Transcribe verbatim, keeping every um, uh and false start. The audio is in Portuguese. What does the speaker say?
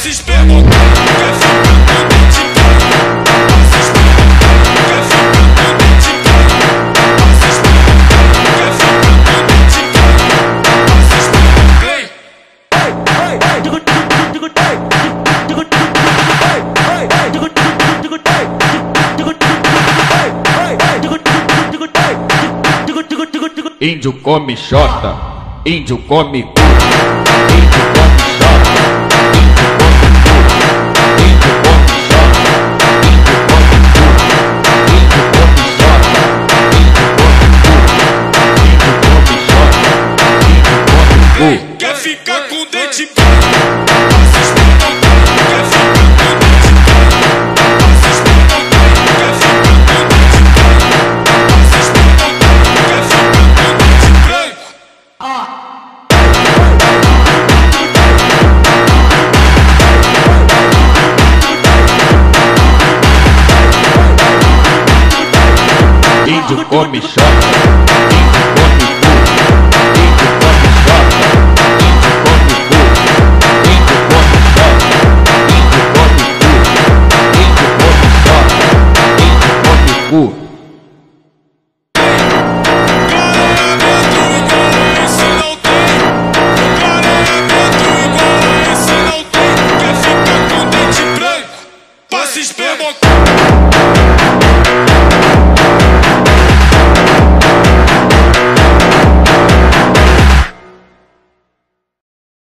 se espermotando, quer ficar com dente branco. Se espermotando, quer ficar com dente branco. Se espermotando, quer ficar com dente branco. Se espermotando. Índio come xota, índio come cu, índio come xota, índio come xota, índio come cu, índio come xota, índio come xota, índio come cu. Quer ficar com dente branco? Se espermotando, quer ficar com dente branco. Se espermotando, quer ficar com dente branco. Se espermotando, quer ficar com dente branco. Índio come xota,